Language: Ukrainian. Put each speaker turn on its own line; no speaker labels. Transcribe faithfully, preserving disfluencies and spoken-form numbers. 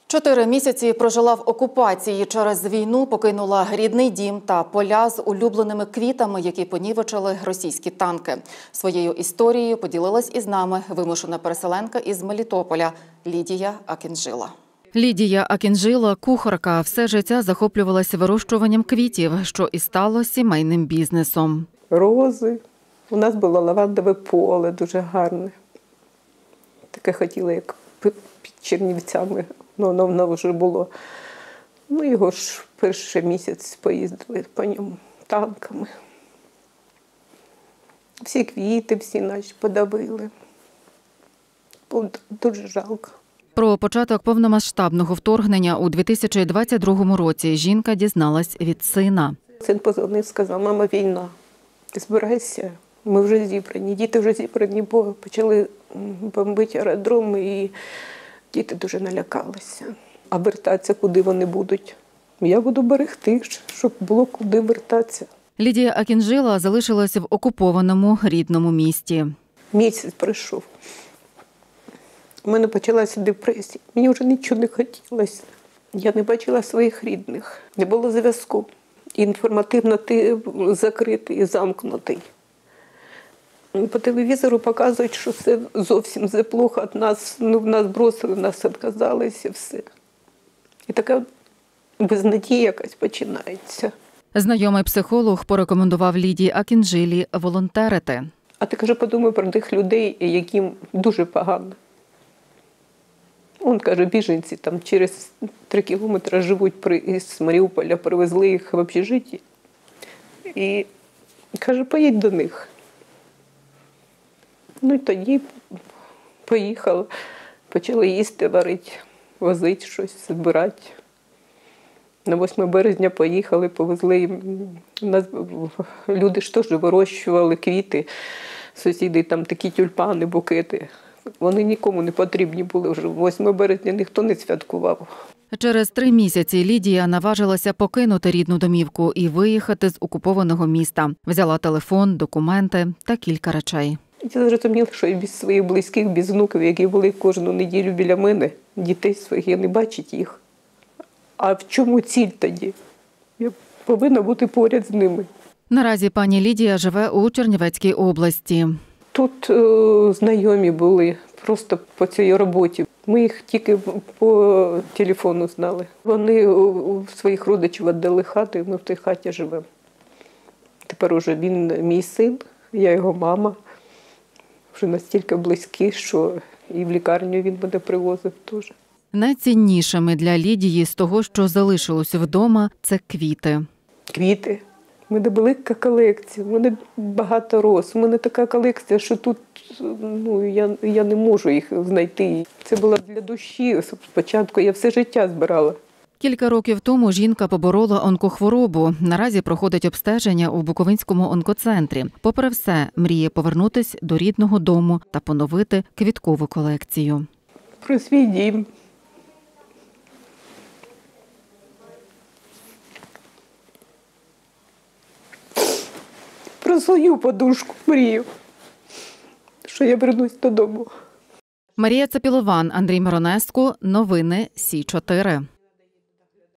Чотири місяці прожила в окупації. Через війну покинула рідний дім та поля з улюбленими квітами, які понівечили російські танки. Своєю історією поділилась із нами вимушена переселенка із Мелітополя Лідія Акінжила. Лідія Акінжила – кухарка. Все життя захоплювалася вирощуванням квітів, що і стало сімейним бізнесом.
Рози. У нас було лавандове поле, дуже гарне. Таке хотіла, як під Чернівцями. Ну, воно вже було. Ми його ж перший місяць поїздили по ньому танками. Всі квіти, всі наші подавили. Було дуже жалко.
Про початок повномасштабного вторгнення у дві тисячі двадцять другому році жінка дізналась від сина.
Син позвонив, сказав: мама, війна, ти збирайся, ми вже зібрані, діти вже зібрані, бо почали бомбити аеродроми і діти дуже налякалися. А вертатися куди вони будуть? Я буду берегти, щоб було куди вертатися.
Лідія Акінжила залишилася в окупованому рідному місті.
Місяць пройшов. У мене почалася депресія. Мені вже нічого не хотілося. Я не бачила своїх рідних. Не було зв'язку. Інформативно ти закритий, замкнутий. По телевізору показують, що все зовсім все плохо від нас. Ну, нас бросили, нас відказалися, все. І така безнадія якась починається.
Знайомий психолог порекомендував Лідії Акінжилі волонтерити.
А ти, каже, подумай про тих людей, яким дуже погано. Он, каже, біженці там через три кілометри живуть з Маріуполя, привезли їх в общежиття. І, каже, поїдь до них. Ну і тоді поїхала, почали їсти, варити, возити щось, збирати. На восьме березня поїхали, повезли їм. У нас люди ж теж вирощували квіти, сусіди, там такі тюльпани, букети. Вони нікому не потрібні були вже. восьме березня ніхто не святкував. Через три місяці Лідія наважилася покинути рідну домівку і виїхати з окупованого міста. Взяла телефон, документи та кілька речей. Я зрозуміла, що і без своїх близьких, без внуків, які були кожну неділю біля мене, дітей своїх, я не бачить їх. А в чому ціль тоді? Я повинна бути поряд з ними.
Наразі пані Лідія живе у Чернівецькій області.
Тут е, знайомі були просто по цій роботі. Ми їх тільки по телефону знали. Вони у своїх родичів віддали хату, і ми в тій хаті живемо. Тепер уже він мій син, я його мама. Вже настільки близькі, що і в лікарню він мене привозив теж.
Найціннішими для Лідії з того, що залишилося вдома, це квіти.
Квіти. У мене велика колекція, у мене багато роз. У мене така колекція, що тут ну, я, я не можу їх знайти. Це було для душі. Спочатку я все життя збирала.
Кілька років тому жінка поборола онкохворобу. Наразі проходить обстеження у Буковинському онкоцентрі. Попри все, мріє повернутись до рідного дому та поновити квіткову колекцію.
Про свій дім. Про свою подушку мрію, що я вернусь додому.
Марія Цапілован, Андрій Миронеску. Новини Сі чотири.